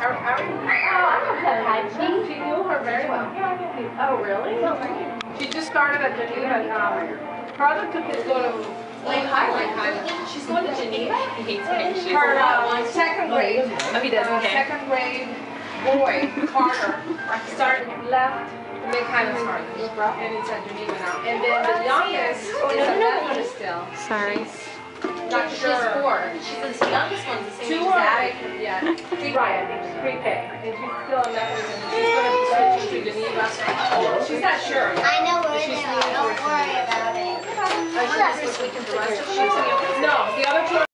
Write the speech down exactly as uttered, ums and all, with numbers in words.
She, she knew her very well. Oh, really? She just started at Geneva. Um, her other two kids go to Lake Highland. She's going to Geneva? He hates me. She's Her uh, second grade. Oh, he doesn't uh, care. Second grade boy, Carter, started left Lake Highland started, and it's at Geneva now. And then the youngest is at Methodist still. Sorry. Not sure. She's four. She's the youngest one's the same Two age as are Abby. like, yeah, right, I think she's pre-K, and she's still a Methodist, and she's going to be switching to Geneva. She's not sure. I know where they are. Don't worry about it. Uh, she's this weekend for the rest of the year. No, the other two